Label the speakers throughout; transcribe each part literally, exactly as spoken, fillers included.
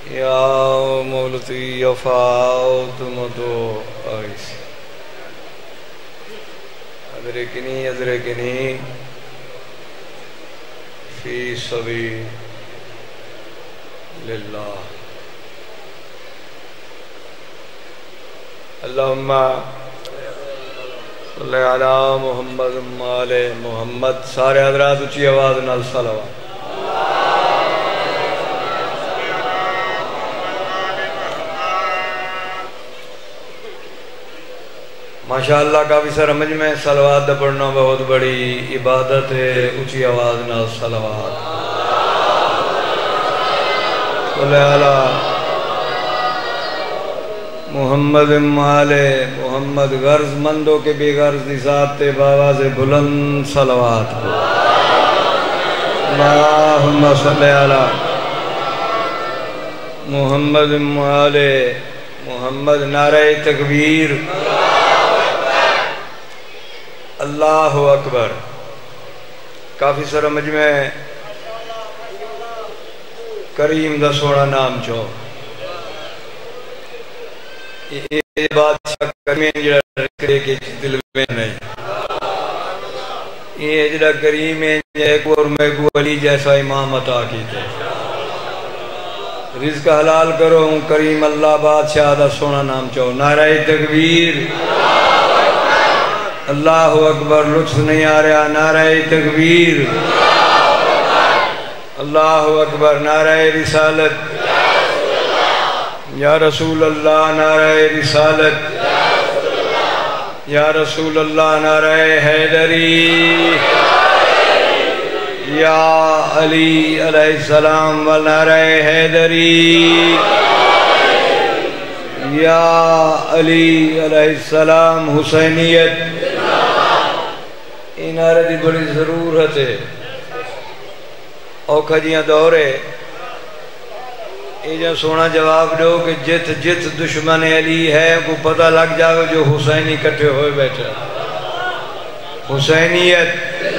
Speaker 1: یا مولتی افاوت مدو آئیس ادرکنی ادرکنی فی سبیل للہ اللہم صلی علی محمد وآل محمد. سارے حضرات اچھی آواز نال صلوات. ماشاءاللہ کافی سر مجھ میں صلوات دا پڑھنا بہت بڑی عبادت ہے. اچھی آواز نال صلوات. صلی علی محمد وآل محمد. غرض مندوں کے بھی غرض دی ذات تے بآواز بلند صلوات. اللہم صلی علی محمد وآل محمد. نعرہ تکبیر. اللہ اکبر. کافی سر مجمع کریم دا سوڑا نام چو یہ بادشاہ کریم جڑا رکھے کے دل میں نہیں. یہ جڑا کریم ہے ایک اور میں کو علی جیسا امام عطا کیتے. رزق حلال کرو ہوں کریم اللہ بادشاہ دا سونا نام چو. نعرہ تکبیر. اللہ اکبر. لطف نہیں آ رہا. نعرہ تکبیر. اللہ اکبر. نعرہ رسالت. یا رسول اللہ. نعرہ رسالت. یا رسول اللہ. نعرہ حیدری. یا علی علیہ السلام و نعرہ حیدری. یا علی علیہ السلام. حسینیت. این نعرہ دی بڑی ضرورت ہے. اوکھا جیاں دورے یہ جو سونا جواب دو کہ جت جت دشمن علی ہے کو پتہ لگ جاؤ جو حسینی کٹھے ہوئے بیٹھا. حسینیت.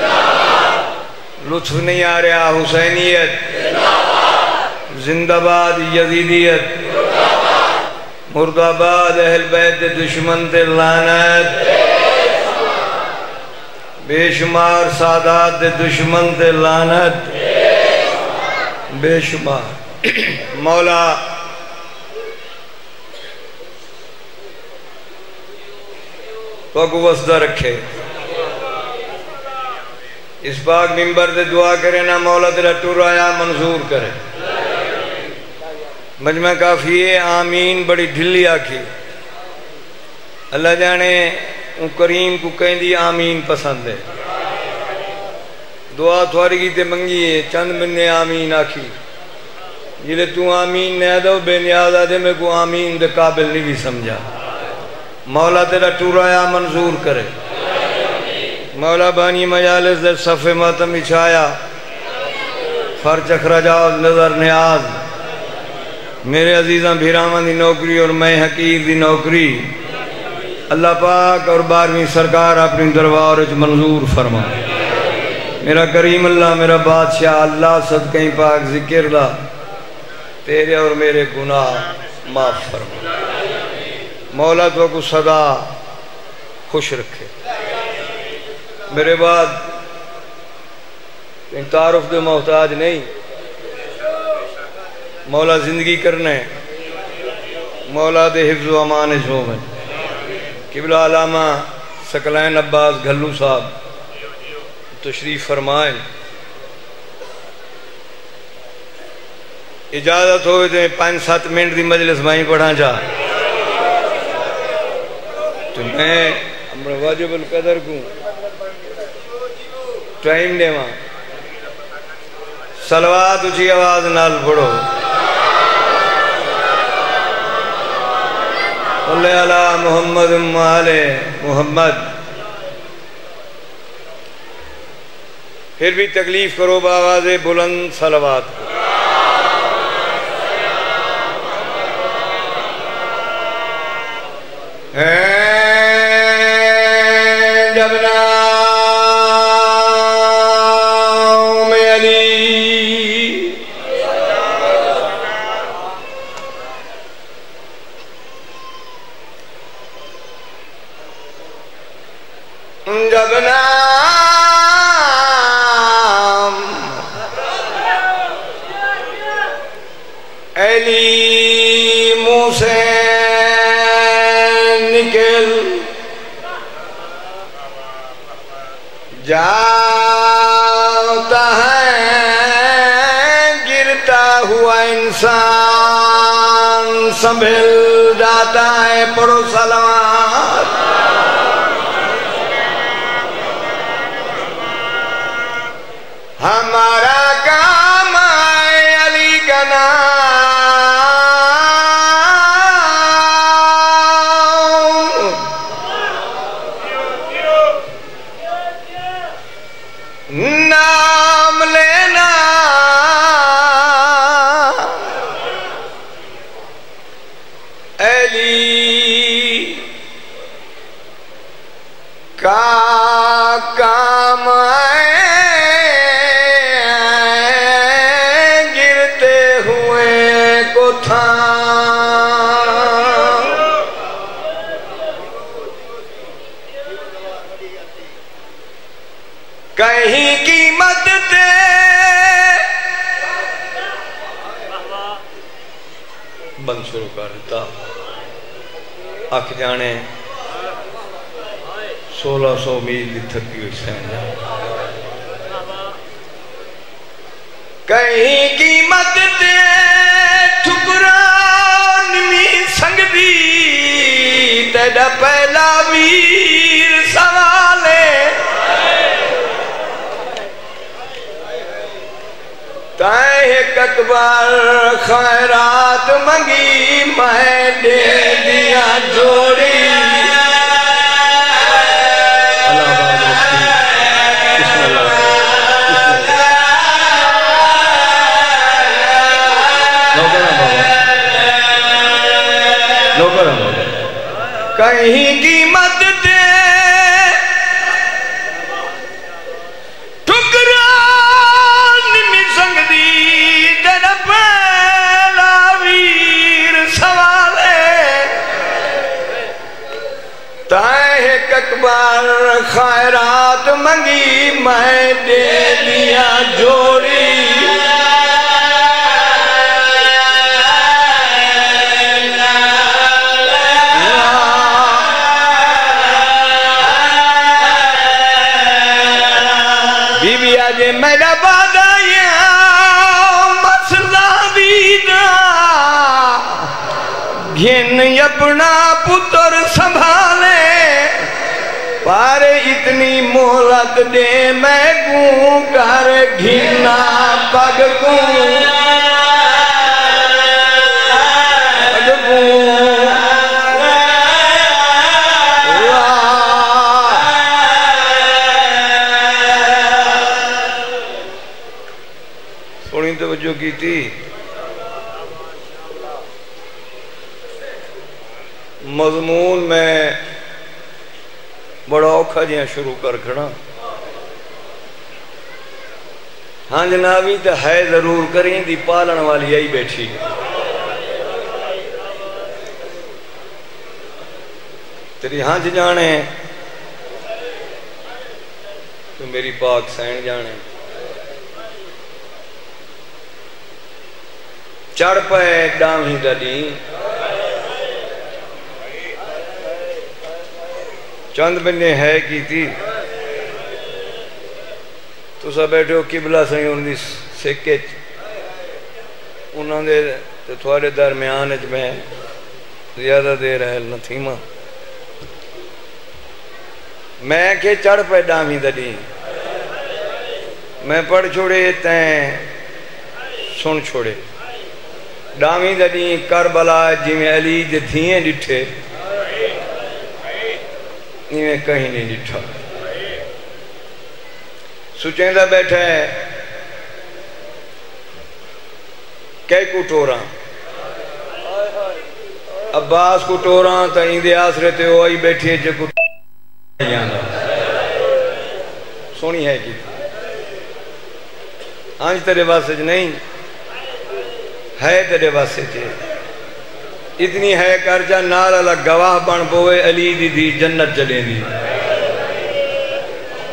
Speaker 1: لطف نہیں آ رہا. حسینیت زندہ باد. یزیدیت مرد آباد. اہل بیت دشمن تے لعنت. بے شمار سادات دشمن تے لعنت. بے شمار. مولا تو کو وسدہ رکھے. اس پاک منبر دے دعا کرے نا مولا تیرا ٹور آیا منظور کرے. مجمع کافی ہے. آمین بڑی ڈھلی آکھی. اللہ جانے ان کریم کو کہیں دی آمین پسند ہے. دعا تھوڑی کی تے منگی ہے. چند مننے آمین آکھی. جلے تو آمین نے دو بے نیاز آدھے میں کو آمین دے قابل نہیں بھی سمجھا. مولا تیرا ٹورایا منظور کرے. مولا بانی مجالس دے صفحے ماتم اچھایا. فرچ اخراجات نظر نیاز. میرے عزیزاں بھیرامان دی نوکری اور میں حقیر دی نوکری اللہ پاک اور بارہویں سرکار اپنی دربار وچ منظور فرما. میرا کریم اللہ میرا بادشاہ اللہ صدقیں پاک ذکر دا تیرے اور میرے گناہ معاف فرما. مولا تو کو صدا خوش رکھے. میرے بعد تعارف دے محتاج نہیں. مولا زندگی کرنے مولا دے حفظ و امان جو میں قبلہ علامہ سکلین عباس گھلو صاحب تشریف فرمائیں. اجازت ہوئے تھے پانچ سات منٹ دی مجلس بھائی پڑھا جا تو میں ہمارا واجب القدر کو ٹائم دے ماں. صلوات اچھی آواز نال پڑھو. صلی علی محمد وآل محمد. پھر بھی تکلیف کرو بآواز بلند صلوات. جب نام علی علی منہ سے نکل جاتا ہے گرتا ہوا انسان سنبھل جاتا ہے پڑھو سلوات ہمارا کام ہے علی کا نام نام لینا علی کا کام کہیں قیمت دے بند شروع کر دیتا آکھ جانے سولہ سو میل دی تھکی ہوئی سین کہیں قیمت دے ٹھکران می سنگ دی تیڑا پہلا ویر سوالے تائیں ایک اکبر خیرات منگی میں دے دیا جوڑی اللہ باب رکھتی بسم اللہ نوکرہ بابا نوکرہ بابا کہیں قیمت دے ایک اکبر خیرات منگی میں دے دیا جوڑی بی بی آجے میرا بادایا مسئلہ دینا گھن اپنا پتر سنبھالے پارے اتنی مہلت دے میں گوں کر گھنا پگ گوں پگ گوں سونی توجہ کی تھی مضمون میں بڑا اوکھا جیاں شروع کر کھڑا ہاں جنابی تو ہے ضرور کریں دی پالن والی آئی بیٹھی تیری ہاں جانے تو میری پاک سین جانے چڑھ پائے ڈام ہی ڈالی چند بندے ہے کی تھی تو سب بیٹھے ہو قبلہ سہیں انہی سکے انہوں نے تھوڑے درمیان اچ میں زیادہ دیر ہے نہ تھی ماں میں کہ چڑھ پہ ڈامی دلی میں پڑھ چھوڑے تین سن چھوڑے ڈامی دلی کربلا جی میں علی جی تھیں ڈٹھے میں کہیں نہیں ڈٹھا سچیندہ بیٹھا ہے کئی کو ٹوراں عباس کو ٹوراں تا اندے آسرے تے ہو آئی بیٹھی ہے جو کو سونی ہے کی آنج تیرے واسے نہیں ہے تیرے واسے تھے اتنی ہے کرجا نال اللہ گواہ بن پوئے علی دی دی جنت چلیں دی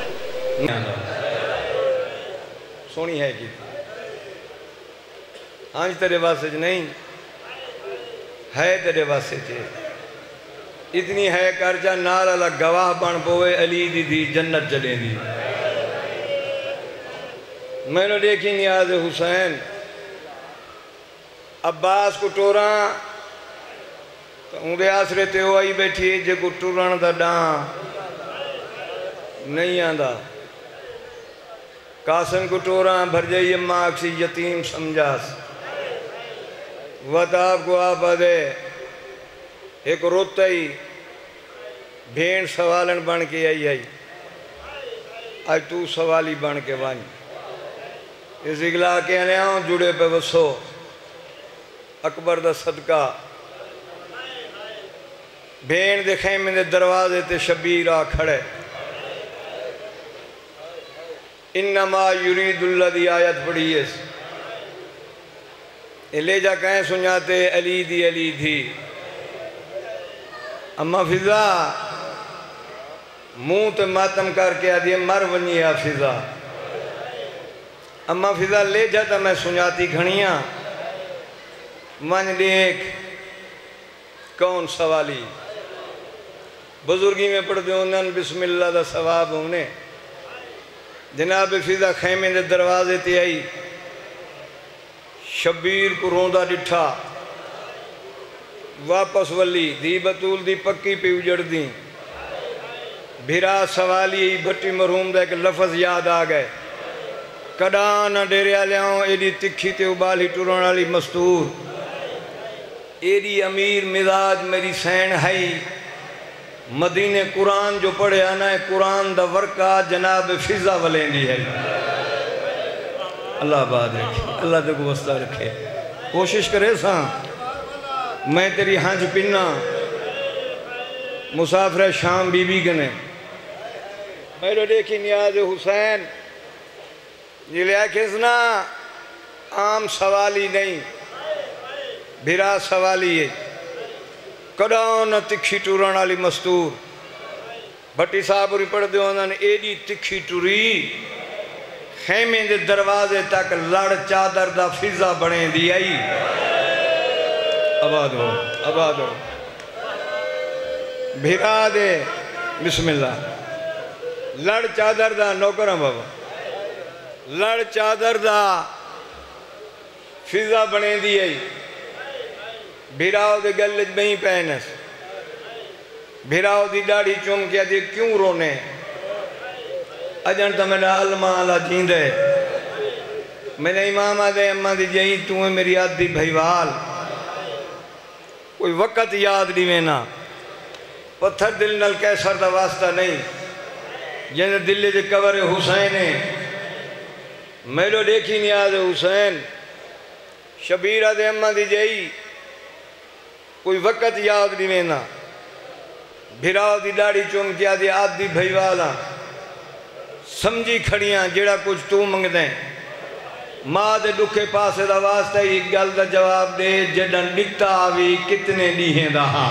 Speaker 1: سونی ہے کی ہاں تیرے واسے نہیں ہے تیرے واسے چے اتنی ہے کرجا نال اللہ گواہ بن پوے علی دی دی جنت جلیں دی میں نے دیکھی نیاز حسین عباس کو ٹوراں تو اندھے آسرے تے ہو آئی بیٹھی جے کو ٹوران دا ڈاں نہیں آندھا قاسم کو ٹوراں بھر جائی اماں اکسی یتیم سمجھاس وطاب کو آپ آدھے ایک روتا ہی بھین سوالن بن کے آئی آئی آج تو سوالی بن کے بانی اس اگلا کہنے آؤں جڑے پہ وسو اکبر دا صدقہ بھین دے خیمے دے دروازے تے شبیر آ کھڑے انما یرید اللہ دی آیت پڑھی ہے لے جا کہیں سنجاتے علی دی علی تھی اما فضا منہ تے ماتم کر کے آدھی مر ونی ہے فضا اما فضا لے جاتا میں سنجاتی گھنیاں من دیکھ کون سوالی بزرگی میں پڑھ دے انہوں بسم اللہ دا ثواب ہونے جناب فضا خیمے دے دروازے تے آئی شبیر کو روندہ ڈٹھا واپس ولی دی بطول دی پکی پہ اجڑ دیں بھیرا سوالی بھٹی مرحوم دا ایک لفظ یاد آ گئے کڈانا ڈیرے آلیاں ایڈی تکھی تے ابالی ٹوران والی مستور ایڈی امیر مزاج میری سین ہے مدینہ قرآن جو پڑھے آنا ہے قرآن دا ورکا جناب فضا ولین دی ہے اللہ آباد رکھے اللہ دے کو وسطہ رکھے کوشش کرے ساں میں تیری ہنج پننا مسافر شام بی بی گنے میرے دیکھی نیاز حسین یہ لیا کسنا عام سوالی نہیں بھرا سوالی ہے کڑاؤں نہ تکھی ٹوران والی مستور بھٹی صاحب ری پڑھ دے انہوں نے ایڈی تکھی ٹوری خیمے دے دروازے تک لڑ چادر دا فضا بڑھیں دی آئی آباد ہو آباد ہو بھیرا دے بسم اللہ لڑ چادر دا نوکرم بابا لڑ چادر دا فضا بڑھیں دی آئی بھیراؤ دے گلج بہی پہنس بھیراؤ دی ڈاڑی چوم کیا دی کیوں رونے اجن تا میں نے علمہ اللہ جیند ہے میں نے امام آدھے اممہ دی جہی تو ہے میری یاد دی بھائیوال کوئی وقت یاد نہیں میں پتھر دل نل کیسر دا واسطہ نہیں جنہیں دل دے کور حسین میرے دیکھی نیاز حسین شبیر آدھے اممہ دی جہی کوئی وقت یاد نہیں میں بھیراؤ دی ڈاڑی چوم کیا دی آد دی بھائیوالا سمجھی کھڑیاں جیڑا کچھ تو منگ دیں ماں دے دکھے پاسے دا واسطہ ہی گل دا جواب دے جڑن ڈکتا آوی کتنے لیہیں دا ہاں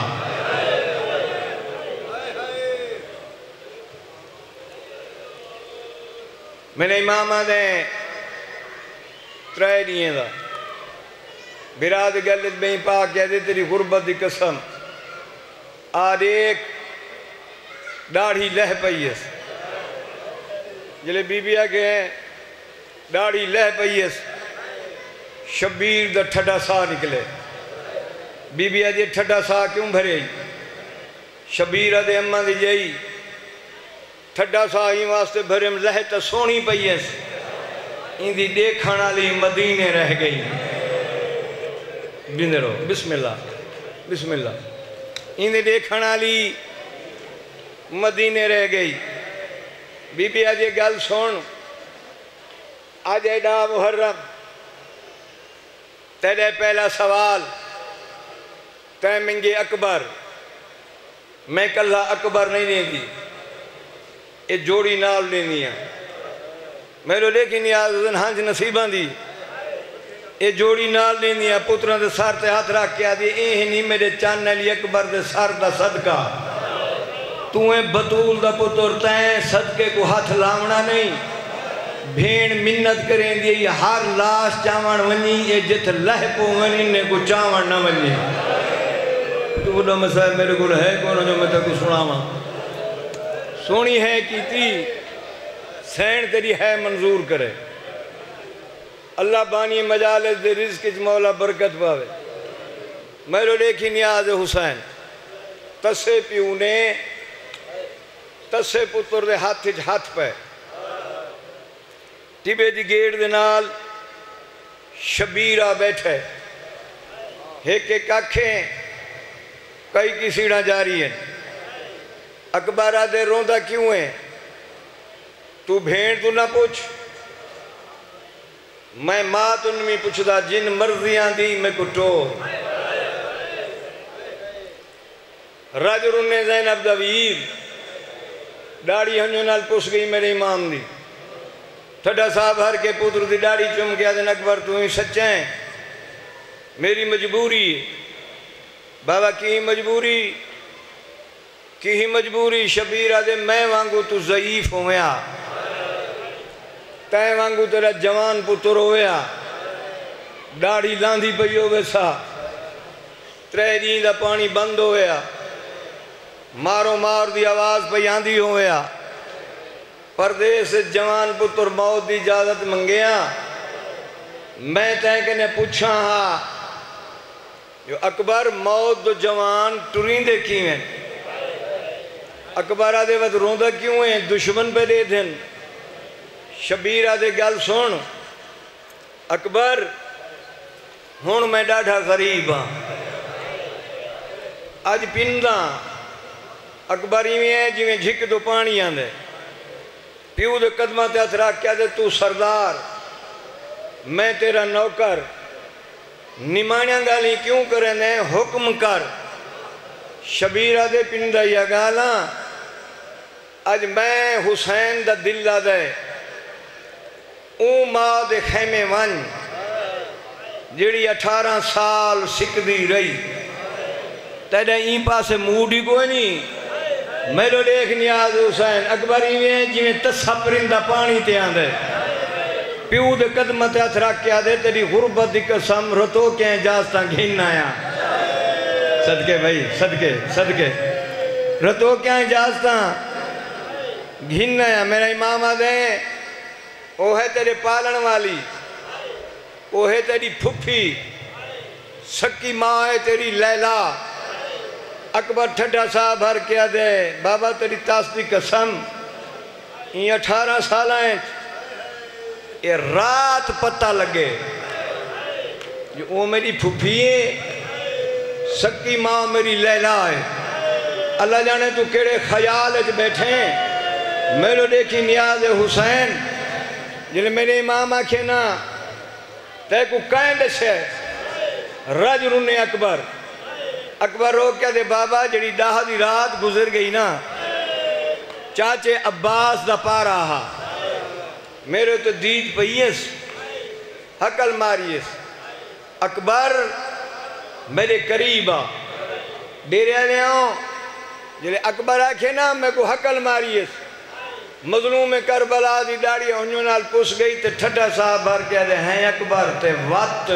Speaker 1: میں نے امام آدھیں ترائے لیہیں دا براد گلت بہی پاک کہہ دے تیری غربت دی قسم آد ایک ڈاڑھی لہ پئیس جلے بی بی آگے ہیں ڈاڑھی لہ پئیس شبیر دا ٹھڈا سا نکلے بی بی آدھے ٹھڈا سا کیوں بھرے شبیر آدھے اممہ دی جائی ٹھڈا سا ہی واسطے بھرم لہ تا سونی پئیس ان دی دیکھانا لی مدینے رہ گئی بندرو بسم اللہ بسم اللہ ان دی دیکھانا لی مدینے رہ گئی بی بی آج یہ گل سون آج ایڈا محرم تیرے پہلا سوال تے منگے اکبر میں کلہ اکبر نہیں دیں دی یہ جوڑی نال دینی ہے میرے لیکن یہ آزن ہنج نصیبان دی یہ جوڑی نال دینی ہے پتران دے سار تے ہاتھ رکھ کے آدھی اے نہیں میرے چاننے لی اکبر دے سار دا صدقہ تو اے بطول دا پتر تین صدقے کو ہاتھ لاؤنا نہیں بھین منت کریں دی ہر لاش چاوان ونی یہ جت لہ پو ونی نے کو چاوان نہ ونی تو بڑا مسئلہ میرے کو ہے کون جو میں تک سنا ماں سونی ہے کی تی سین تیری ہے منظور کرے اللہ بانی مجالس دے رزق اچ مولا برکت پاوے میرے لیکن نیاز حسین تسے پیونے تسے پتر دے ہاتھ اچ ہاتھ پہ ٹیبے دی گیڑ دے نال شبیرہ بیٹھے ایک ایک آنکھیں کئی کی سیڑھا جاری ہیں اکبارہ دے روندہ کیوں ہیں تو بھین تو نہ پوچھ میں ماں تو نمی پوچھدا جن مرضیاں دی میں کٹو راجر انہیں زینب دویر ڈاڑی ہنجو نال پوچھ گئی میرے امام دی تھڑا صاحب ہر کے پتر دی ڈاڑی چم گیا دن اکبر تو ہی سچیں میری مجبوری بابا کی مجبوری کی ہی مجبوری شبیرہ دے میں وانگو تو ضعیف ہویا تائیں وانگو تیرا جوان پتر ہویا ڈاڑی لاندھی پئیو ویسا ترے دین دا پانی بند ہویا مارو مار دی آواز پہ آندھی ہویا پردیس جوان پتر موت دی اجازت منگیا میں تائیں کہنے پوچھا ہاں جو اکبر موت دو جوان ٹرین دے کی ہیں اکبرہ دے وقت روندہ کیوں ہیں دشمن پہ دے دن شبیرہ دے گل سن اکبر ہون میں ڈاڑھا غریب ہاں آج پندہ اکبر ہی میں جی میں جھک دو پانی آندے پیو دے قدمہ تے اترا کیا دے تو سردار میں تیرا نوکر نمانیاں گالی کیوں کریں دے حکم کر شبیرہ دے پندہ یا گالا آج میں حسین دا دل لا دے اون ماں دے خیمے ون جیڑی اٹھارہ سال سکھ دی رہی تیرے این پاسے موڈی کوئی نہیں میرے دیکھ نیاز حسین اکبر ہی میں جی میں تسا پرندہ پانی تے آندے پیو دے قدمت اترا کیا دے تیری غربت دی قسم رتو کے اجازتاں گھن آیا صدقے بھائی صدقے صدقے رتو کے اجازتاں گھن آیا میرا امام آدھے وہ ہے تیرے پالن والی وہ ہے تیری پھپھی سکی ماں ہے تیری لیلا اکبر ٹھڈا صاحب بھر کیا دے بابا تیری تاستی قسم یہ اٹھارہ سالہ ہیں یہ رات پتہ لگے جو وہ میری پھپھی ہے سکی ماں میری لیلا ہے اللہ جانے تو کیڑے خیال ہے بیٹھے ہیں میرے دیکھی نیاز حسین جنہیں میرے امام آکھے نا تے کو کائن دسے رجل اکبر اکبر رو کیا دے بابا جڑی ڈاہ دی رات گزر گئی نا چاچے عباس دا پا رہا میرے تو دید پئیس حقل ماریس اکبر میرے قریبا ڈیرے آنے آؤں جلے اکبر آکھے نا میں کو حقل ماریس مظلوم کربلا دی ڈاڑی ہنجو نال پوس گئی تے ٹھٹا صاحب بھر کیا دے ہیں اکبر تے وقت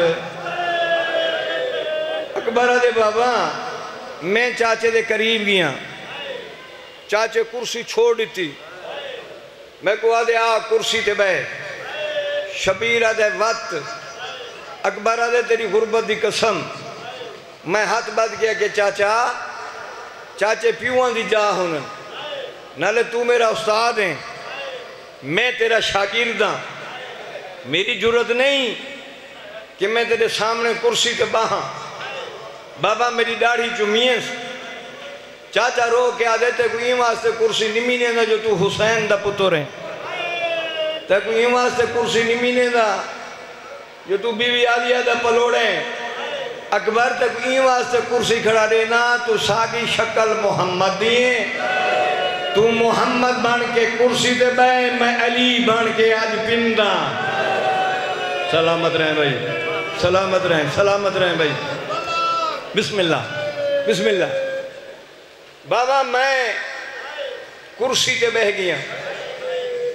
Speaker 1: اکبر دے بابا میں چاچے دے قریب گیا چاچے کرسی چھوڑ دیتی میں کو آدھے آ کرسی تے بے شبیرہ دے وقت اکبر دے تیری غربت دی قسم میں ہاتھ بات کیا کہ چاچا چاچے پیوان دی جا ہونن نالے تو میرا استاد ہیں میں تیرا شاگرد ہاں میری جرت نہیں کہ میں تیرے سامنے کرسی تے باہاں بابا میری ڈاڑھی چمیس چاچا رو کے آدھے تے کوئی واسطے کرسی نمینے دا جو تو حسین دا پتر ہیں تے کوئی واسطے کرسی نمینے دا جو تو بیوی آلیہ دا پلوڑیں اکبر تے کوئی واسطے کرسی کھڑا دینا تو ساگی شکل محمد دیئے تو محمد بن کے کرسی دے بے میں علی بن کے آج پندہ سلامت رہیں بھائی سلامت رہیں سلامت رہیں بھائی بسم اللہ بسم اللہ بابا میں کرسی تے بہ گیا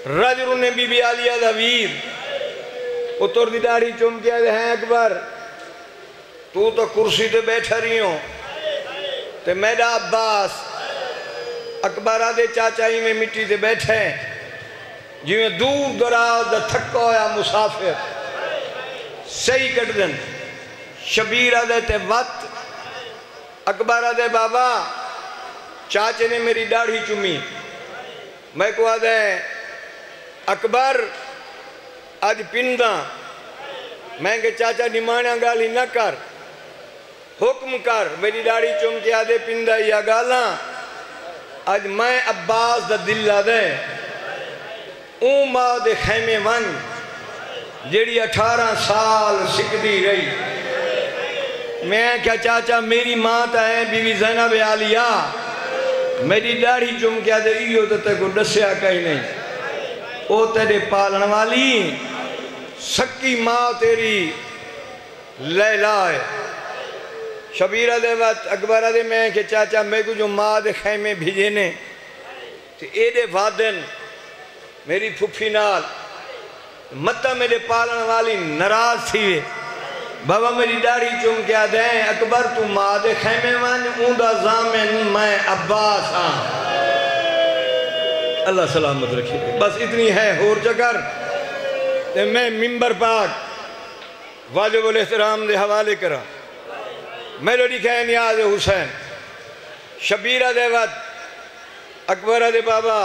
Speaker 1: رجل نے بی بی عالیہ دا ویر پتر دی داڑھی چوم کے آدھے ہیں اکبر تو تو کرسی تے بیٹھا رہی ہوں تے میرا عباس اکبر آدھے چاچائی میں مٹی تے بیٹھے جی میں دور دراز دا تھکا ہویا مسافر صحیح کٹ دن شبیر آدھے تے وقت اکبر آدھے بابا چاچے نے میری داڑھی چومی میں کو آدھے اکبر آج پندہ میں کہ چاچا نمانا گالی نہ کر حکم کر میری داڑھی چوم کے آدھے پندہ یا گالاں آج میں عباس دا دل آدھے اون ماں دے خیمے ون جیڑی اٹھارہ سال سکھ دی رہی میں کیا چاچا میری ماں تا ہے بیوی زینب عالیہ میری داڑھی چوم کے آدھے ایو تو تے کو ڈسیا کہیں نہیں او تیرے پالن والی سکی ماں تیری لیلہ ہے شبیرہ دے وقت اکبرہ دے میں کہ چاچا میں کو جو ماں دے خیمے بھیجے نے تو اے دے وادن میری پھپھی نال متہ میرے پالن والی نراز تھی بابا میری داڑھی چوم کے آدھے ہیں اکبر تو ماں دے خیمے وان اوندہ زامن میں عباس ہاں اللہ سلامت رکھے بس اتنی ہے ہور چکر کہ میں ممبر پاک واجب الاحترام دے حوالے کرا میلوڈی کہے نیاز حسین شبیرہ دے وقت اکبرہ دے بابا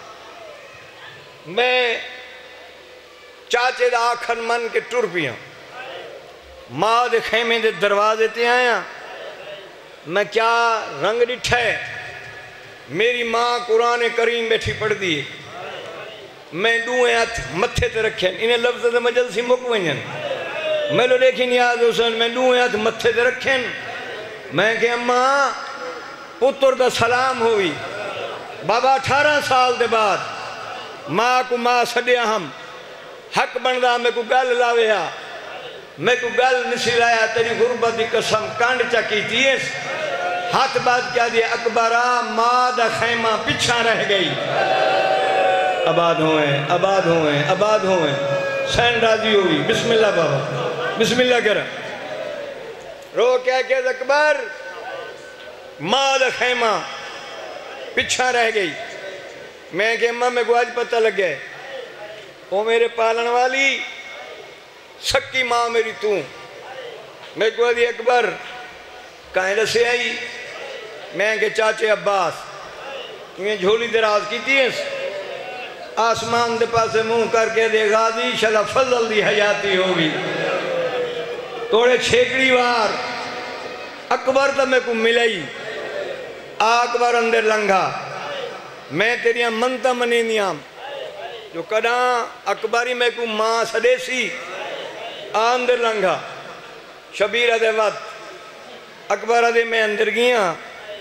Speaker 1: میں چاچے دا آکھن من کے ٹر پیاں ماں دے خیمے دے دروازے تے آیا میں کیا رنگ ڈٹھے میری ماں قرآن کریم بیٹھی پڑھ دی میں دوئے ہاتھ متھے تے رکھیں انہیں لفظ دے مجل سی مکوئنین میں لو دیکھی نیاز حسین میں دوئے ہاتھ متھے تے رکھیں میں کہ اماں پتر دا سلام ہوئی بابا اٹھارہ سال دے بعد ماں کو ماں سڈیا ہم حق بندہ میں کو گل لاویا میں کو گل نسی لایا تیری غربت دی قسم کانڈ چکی تیس ہاتھ بات کیا دیا اکبرہ ماں دا خیمہ پچھا رہ گئی آباد ہوئے آباد ہوئے آباد ہوئے سین راضی ہوئی بسم اللہ بابا بسم اللہ کرا رو کیا کہ اکبر ماں دا خیمہ پچھا رہ گئی میں کہ اماں میں کو آج پتہ لگ گئے وہ میرے پالن والی سکی ماں میری تو میں کو دی اکبر کہیں رسے آئی میں کہ چاچے عباس تمہیں جھولی دراز کی تیس آسمان دے پاسے منہ کر کے دے غازی شلا فضل دی حیاتی ہوگی توڑے چھیکڑی وار اکبر تا میں کو ملائی اکبر اندر لنگا میں تیریاں منتا منینیاں جو کداں اکبری میں کو ماں سدے سی اندر لنگا شبیرہ دے وقت اکبرہ دے میں اندر گیاں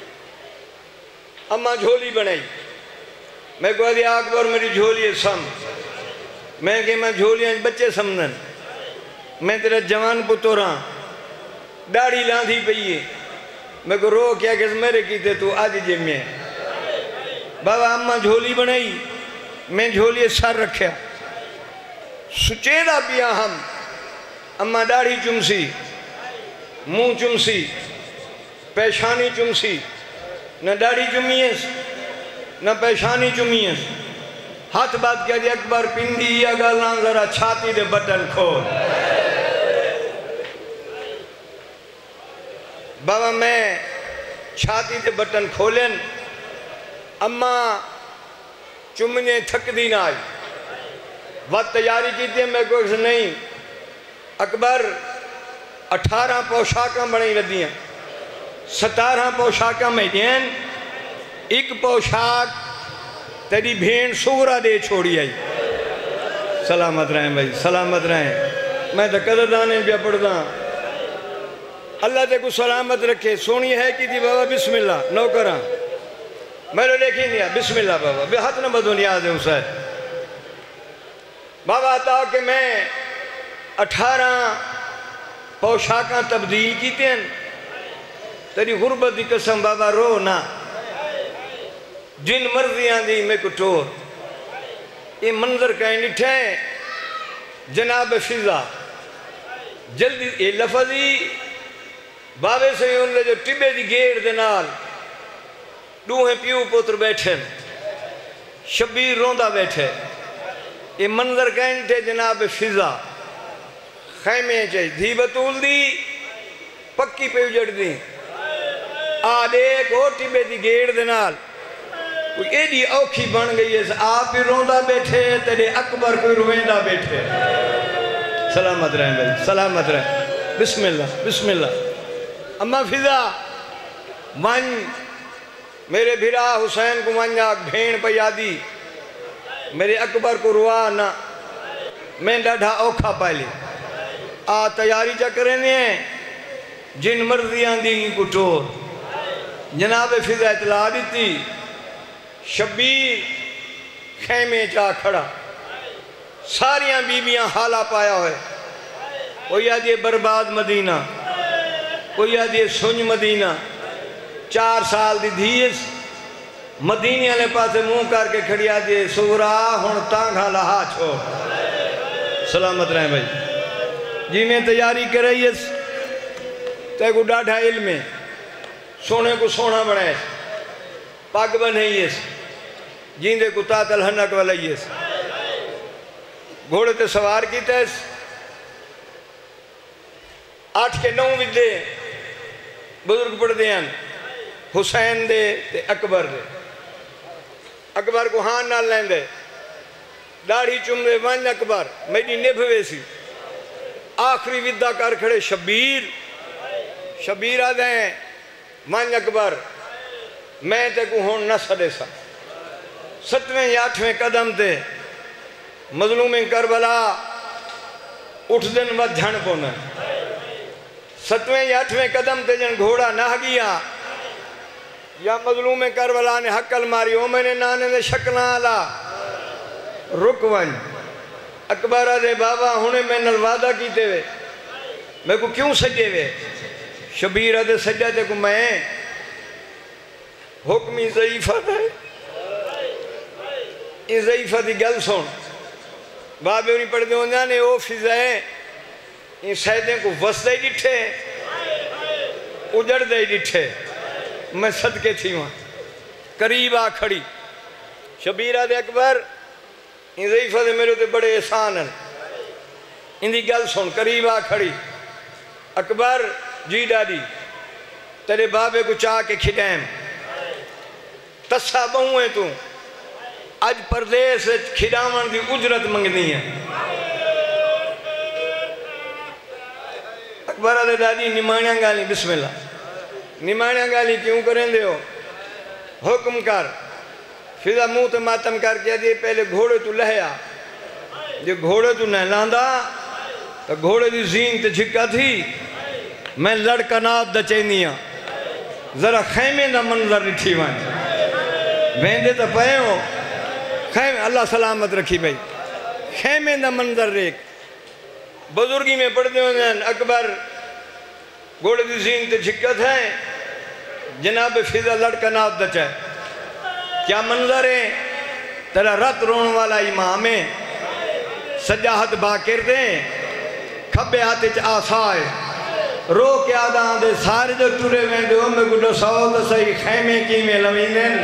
Speaker 1: اماں جھولی بنائی میں کہا دیا اکبر میری جھولی سم میں کہ میں جھولیاں بچے سمنن میں تیرا جوان پتوراں داڑھی لاندھی پئیے میں کو رو کیا کہ میرے کیتے تو آج جے میں بابا اماں جھولی بنائی میں جھولی سر رکھیا سچیدہ پیا ہم اماں داڑھی چمسی منہ چمسی پیشانی چمسی نہ داڑھی چمیس نہ پیشانی چمیس ہاتھ بات کیا جی اکبر پندی یا گالان ذرا چھاتی دے بٹن کھول بابا میں چھاتی دے بٹن کھولن اماں چمنے تھک دی نہ آئی وقت تیاری کی تھی میں کوئی سے نہیں اکبر اٹھارہ پوشاکاں بڑھیں لدیاں ستارہ پوشاکاں میں دین ایک پوشاک تیری بھین سغرہ دے چھوڑی آئی سلامت رہیں بھائی سلامت رہیں میں تو قدردانے بھی پڑھ دا اللہ تے کو سلامت رکھے سونی ہے کی تھی بابا بسم اللہ نوکرہ میں نے دیکھی نہیں بسم اللہ بابا بے حت نہ بدو نیاز ہے اسے بابا آتا کہ میں اٹھارہ پوشاکاں تبدیل کی تین تیری غربت دی قسم بابا رو نا جن مرضیاں دی میں کو ٹور یہ منظر کہیں ڈٹھیں جناب فضا جلدی یہ لفظ ہی بابے سے ان لے جو ٹبے دی گیڑ دنال دوہیں پیو پتر بیٹھے شبیر روندہ بیٹھے یہ منظر کہیں ڈٹھے جناب فضا خیمے چاہی دھی بطول دی پکی پہ اجڑ دی آد ایک ہو ٹبے دی گیڑ دنال کوئی ایڈی اوکھی بن گئی ہے آپ بھی روندہ بیٹھے تیرے اکبر کوئی رویندہ بیٹھے سلامت رہیں بھائی سلامت رہیں بسم اللہ بسم اللہ اما فضا من میرے بھرا حسین کو من جاک بھین پہ یادی میرے اکبر کو روا نہ میں ڈاڑھا اوکھا پہلے آ تیاری چا کرنے ہیں جن مرضیاں دی کو ٹور جناب فضا اطلاع دیتی شبیر خیمے چاہ کھڑا ساریاں بیبیاں حالہ پایا ہوئے کوئی یاد یہ برباد مدینہ کوئی یاد یہ سنج مدینہ چار سال دی دھیس مدینہ لے پاسے منہ کر کے کھڑی آدھی ہے سورا ہون تانگھا لہا چھوڑ سلامت رہیں بھائی جی میں تیاری کر رہی ہے تے کو ڈاڑھا علم ہے سونے کو سونا بڑھائے پاک بنائیے جیندے کو تاتل ہنک والائیے گھوڑے تے سوار کی تیس آٹھ کے نو ودے بزرگ پڑھ دیاں حسین دے تے اکبر دے اکبر کو ہاں نال لین دے داڑھی چم دے ون اکبر میری نبھوے سی آخری ودہ کر کھڑے شبیر شبیر آدھیں ون اکبر میں تے کو ہون نہ سڑے سا ستویں یا آٹھویں قدم تے مظلوم کربلا اٹھ دن ود جھن پونا ستویں یا آٹھویں قدم تے جن گھوڑا نہ گیا یا مظلوم کربلا نے حقل ماری او میں نے نانے دے شکلہ آلا رک ون اکبر آدھے بابا ہونے میں نلوادہ کیتے ہوئے میں کو کیوں سجے ہوئے شبیر آدھے سجا تے کو میں حکمی ضعیفہ ہے یہ ضعیفہ دی گل سن بابے انہیں پڑھ دے ہوں جانے او فضائیں ان سیدیں کو وسدہ ہی ڈٹھے اجڑ دے ہی ڈٹھے میں صدقے تھی وہاں قریب آ کھڑی شبیر آدھے اکبر ان ضعیفہ دے میرے تے بڑے احسان ہیں ان دی گل سن قریب آ کھڑی اکبر جی ڈاڈی تیرے بابے کو چاہ کے کھڑائیں تسا بہوں ہے تو اج پردیس کھڑاون دی اجرت منگنی ہے اکبر آدھے ڈاڈی نمائنیاں گالی بسم اللہ نمائنیاں گالی کیوں کریں دے ہو حکم کر فضا منہ تے ماتم کر کے دے پہلے گھوڑے تو لہیا جو گھوڑے تو نہ لاندہ تو گھوڑے دی زین تے جھکا تھی میں لڑکا ناب دا چینیاں ذرا خیمے دا منظر رٹھی وائن بیندے تا پہے ہو خیمے اللہ سلامت رکھی بھائی خیمے دا منظر ریک بزرگی میں پڑھتے ہیں اکبر گھوڑے دی زین تے جھکت ہے جناب فضا لڑکا ناب دا چاہے کیا منظر ہے تیرا رت رون والا امام ہے سجاہت باکر دیں کھبے آتے چا آسائے رو کے آدھاں دے سارے جو ٹورے میں دے ہوں میں گھڑو سو تو صحیح خیمے کی میں لوینن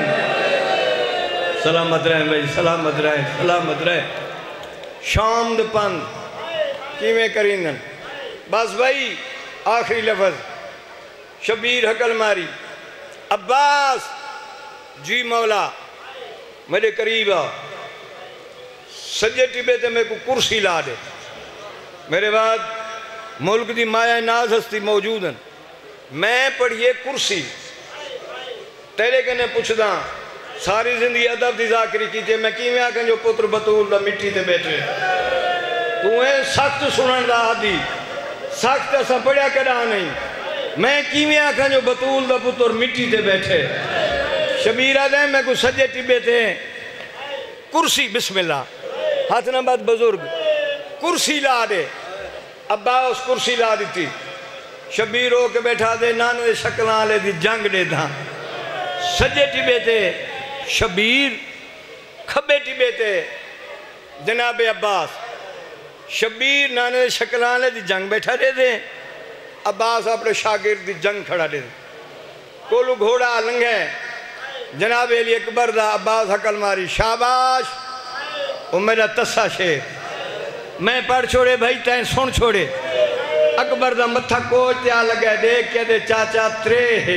Speaker 1: سلامت رہیں بھائی سلامت رہیں سلامت رہیں شام دے پند کی میں کرینن بس بھائی آخری لفظ شبیر حقل ماری عباس جی مولا میرے قریب آ سجے ٹبے تے میں کو کرسی لا دے میرے بعد ملک دی مایا ناز ہستی موجود ہیں میں پڑھئے کرسی تیرے کنے پوچھ دا ساری زندگی ادب دی ذاکری کی تھے میں کیویں آکھیں جو پتر بطول دا مٹی تے بیٹھے تو اے سخت سنن دا آدھی سخت ایسا پڑھیا کڑا نہیں میں کیویں آکھیں جو بطول دا پتر مٹی تے بیٹھے شبیرہ دیں میں کو سجے ٹبے تھے کرسی بسم اللہ ہاتھ نبات بزرگ کرسی لا دے ابا اس کرسی لا دیتی شبیر ہو کے بیٹھا دے نانے شکلان لے دی جنگ دے دھاں سجے ٹبے تھے شبیر کھبے ٹبے تھے جناب عباس شبیر نانے شکلانے دی جنگ بیٹھا دے دے عباس اپنے شاگرد دی جنگ کھڑا دے دے کولو گھوڑا لنگے جناب علی اکبر دا عباس حقل ماری شاباش وہ میرا تسا شیر میں پڑھ چھوڑے بھائی تین سن چھوڑے اکبر دا متھا کوچ دیا لگے دیکھ کے دے چاچا ترے ہے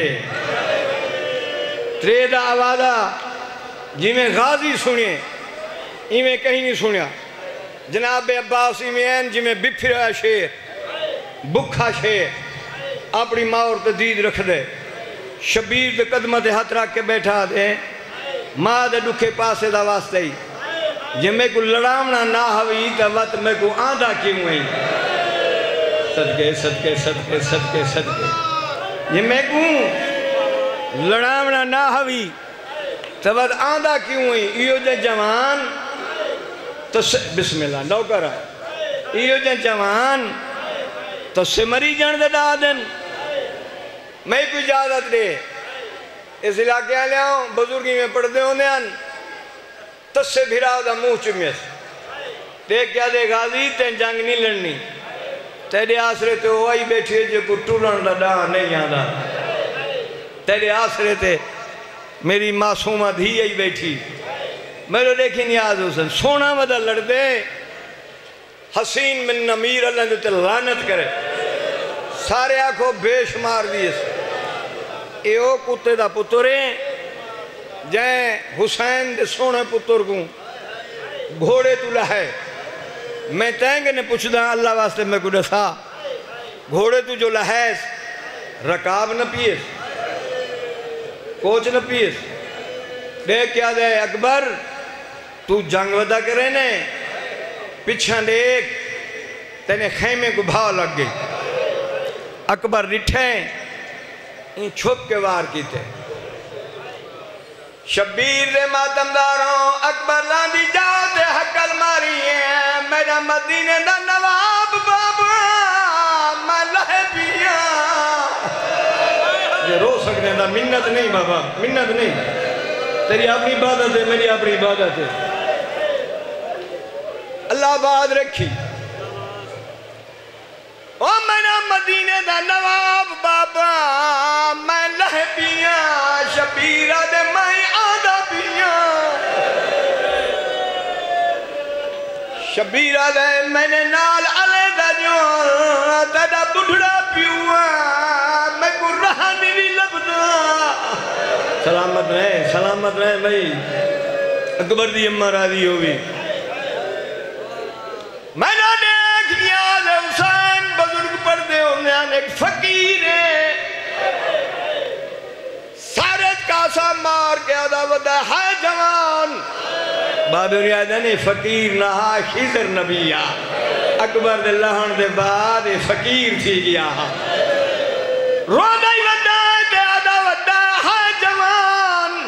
Speaker 1: ترے دا آوازہ جی میں غازی سنیے ہی میں کہیں نہیں سنیا جناب عباس ہی میں این جی میں بپھرا شیر بکھا شیر اپنی ماں اور تدید رکھ دے شبیر دے قدمت ہاتھ رکھ کے بیٹھا دے ماں دے دکھے پاسے دا واسطے ہی جی میں کو لڑامنا نہ ہوئی تا وقت میں کو آندھا کیوں ہوئی صدقے صدقے صدقے صدقے صدقے جی میں کو لڑامنا نہ ہوئی تا وقت آندھا کیوں ہوئی ایو جے جوان تو بسم اللہ نو کر آئے ایو جے جوان تو سے مری جان دے دادن میں کوئی اجازت دے اس علاقے آلے آؤں بزرگی میں پڑھ دے ہونے آن تس سے بھراؤ دا موہ چمیس دیکھ کیا دے غازی تین جنگ نہیں لڑنی تیرے آسرے تے ہوئی بیٹھے جو کو ٹورن دا دا نہیں آدھا تیرے آسرے تے میری معصومہ دھی آئی بیٹھی میرے دیکھی نیاز حسن سونا مدہ لڑ دے حسین من نمیر اللہ نے تے لعنت کرے سارے آنکھوں بے شمار دیئے سے ایو کتے دا پترے جائیں حسین دے سونے پتر کو گھوڑے تو لہے میں تینگے نے پوچھ دا اللہ واسطے میں کو دسا گھوڑے تو جو لہیس رکاب نہ پیس کوچ نہ پیس دیکھ کیا دے اکبر تو جنگ ودا کرے نے پچھان دیکھ تینے خیمے کو بھاؤ لگ گئی اکبر رٹھیں ان چھپ کے وار کی تھے شبیر دے ماتم داروں اکبر لاندی جاتے حقل ماری ہیں میرا مدینہ دا نواب بابا میں لہے پیا یہ رو سکنے دا منت نہیں بابا منت نہیں تیری اپنی عبادت ہے میری اپنی عبادت ہے اللہ باد رکھی او میرا مدینہ دا نواب بابا میں لہ پیا شبیرہ دے میں آدھا پیا شبیرہ دے میں نے نال علی دا جو تیرا بڑھڑا پیوا میں کو رہانی بھی لبدا سلامت رہے سلامت رہے بھائی اکبر دی امہ راضی ہوئی میں نے دیکھ نیاز حسین بزرگ پردے ہونے آنے ایک فقیر ہے سارت کاسا مار کے آدھا ودا ہے جوان بابر یادنی فقیر نہا خیزر نبیہ اکبر دے لہن دے بعد فقیر تھی گیا رو دائی ودا دے آدھا ودا ہے جوان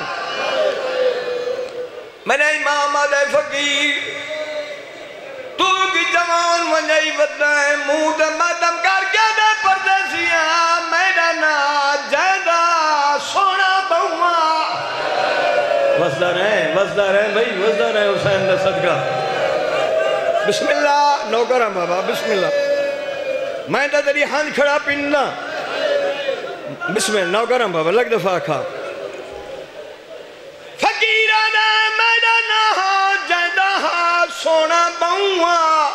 Speaker 1: میں نے امام آدھے فقیر تو کی جوان ونجائی ودا ہے موہ دے مدم کر کے دے پردیسیاں میرا نا جیدہ سونا بہوا وزدہ رہے وزدہ رہے بھئی وزدہ رہے حسین دے صدقہ بسم اللہ نوکرہ بابا بسم اللہ میں تا تیری ہنج کھڑا پننا بسم اللہ نوکرہ بابا لگ دفعہ کھا فقیرانہ میرا نا جیدہ سونا بہوا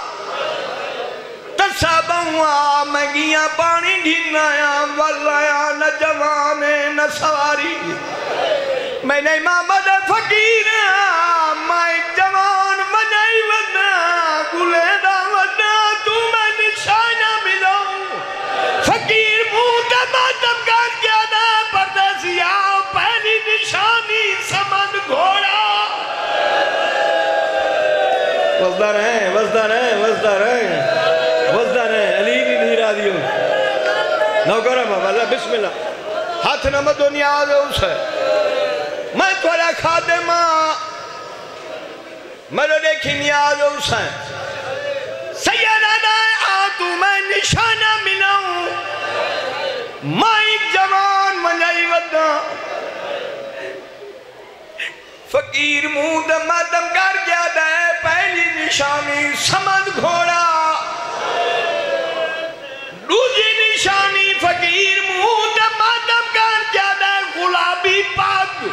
Speaker 1: تسا بہوا میں گیا پانی ڈھینایا واللہ نہ جوانے نہ سواری میں نے امام دے فقیر میں جوان منائی ودنا گلے دا ودنا تو میں نشانہ ملاؤں فقیر منہ دے ماتم کر گیا دا پردیسیا پہلی نشانی سمن گھوڑا وزدار ہیں وزدار ہیں وزدار ہیں وزدار ہیں علی کی دھیرہ دیوں نوکرہ بابا اللہ بسم اللہ ہاتھ نمت و نیاز اس ہے میں تھوڑا خادمہ میرے دیکھی نیاز اس ہے سیدہ آتو میں نشانہ ملاؤں میں ایک جوان منائی ودا فقیر منہ دے ماتم کر گیا دے پہلی نشانی سمجھ گھوڑا دوسری نشانی فقیر منہ تے ماتم کر جادا گلابی پگ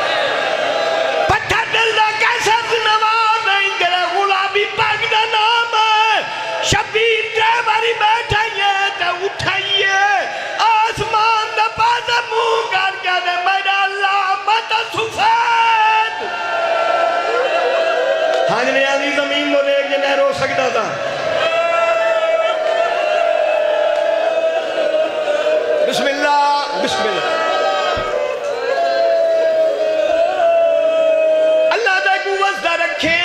Speaker 1: پتھر دل دا کیسا نواز نہیں کرے گلابی پگ دا نام ہے شبیر ڈرائیوری بیٹھائیے تے اٹھائیے آسمان دا پاسا منہ کر جادا میرا اللہ مت سفید حاجنے علی زمین کو دیکھ جنہیں رو سکتا تھا بسم اللہ بسم اللہ اللہ دا قوت دا رکھے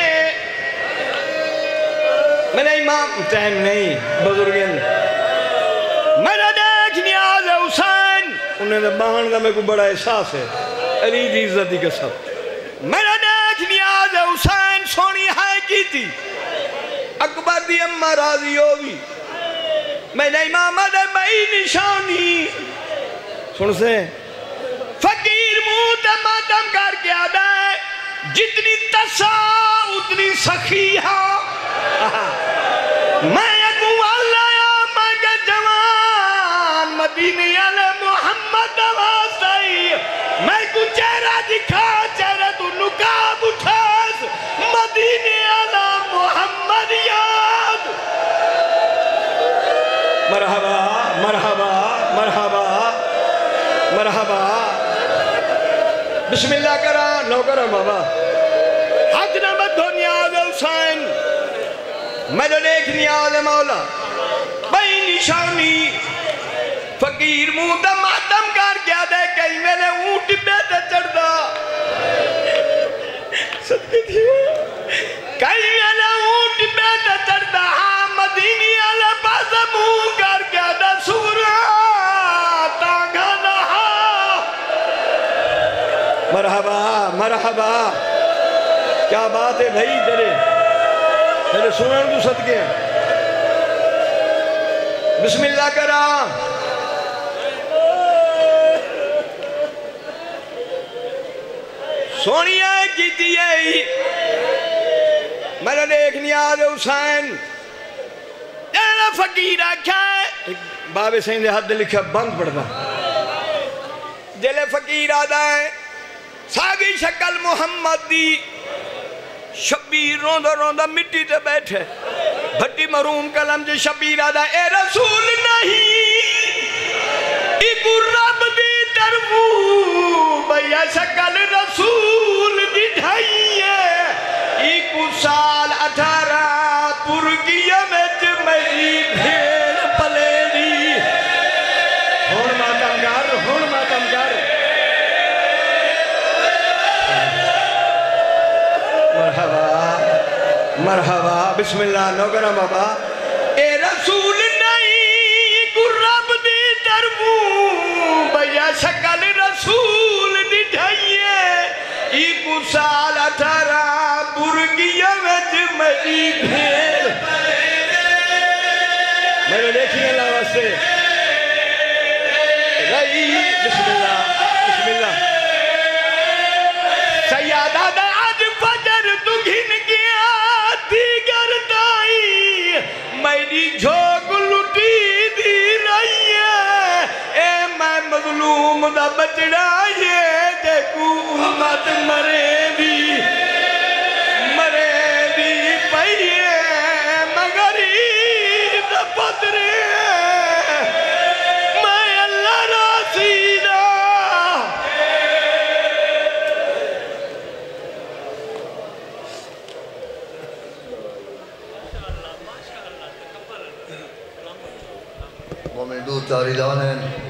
Speaker 1: میں نے امام ٹائم نہیں بزرگین میرا دیکھ نیاز حسین انہیں نے باہن کا میں کو بڑا احساس ہے علی دی عزت دی قسم میرا دیکھ نیاز حسین سونی ہے کی تھی اکبر دی امہ راضی ہوگی میں نے امام دے بھائی نشانی سن سے فقیر منہ تے ماتم کر کے آدھا ہے جتنی تسا اتنی سخیہ میں اگو اللہ میں کے جوان مدینی علی محمد واسطائی میں کو چہرہ دکھا چہرہ تو نکاب اٹھاس مدینی علی محمد یاد مرحبا مرحبا مرحبا مرحبا بسم اللہ کرا نو کرا بابا حج نمت دو نیاز حسین میں جو دیکھ نیاز مولا بھائی نشانی فقیر منہ دا ماتم کر گیا دے کئی میرے اونٹ بیتے چڑھ دا صدقی تھی کئی میرے اونٹ بیتے چڑھ دا ہاں مدینی علی پاس منہ کر گیا دا سورا تانگا نہا مرحبا مرحبا کیا بات ہے بھائی تیرے تیرے سنن تو صدقے ہیں بسم اللہ کرا سونیا کیتی ہے میرا دیکھ نیاز حسین جینا فقیر آکھا ہے بابے سین دے حد لکھا بند پڑھتا جلے فقیر آدھا ہے ساگی شکل محمد دی شبیر روندہ روندہ مٹی تے بیٹھے بھٹی مروم کلم جے شبیر آدھا اے رسول نہیں ایکو رب دی ترمو بھیا شکل رسول دی ڈھائیے ایکو سال اٹھارہ پرگیہ میں میری بھیل پلے دی ہون ماتم گر ہون ماتم گر مرحبا مرحبا بسم اللہ نوکرہ بابا اے رسول نہیں کو رب دی درمو بھیا شکل رسول دی ڈھائیے ایکو سال اٹھارہ برگیہ میں میری بھیل میرے دیکھیں اللہ واسطے رئی بسم اللہ بسم اللہ سیادہ دا آج فجر تو گھن گیا دیگر دائی میری جھوک لٹی دی رہی ہے اے میں مظلوم دا بچڑا یہ دیکھو امت مرے دی مرے دی پہیے مگری دا پترے میں اللہ راسیدہ
Speaker 2: مومن دو تاری دانن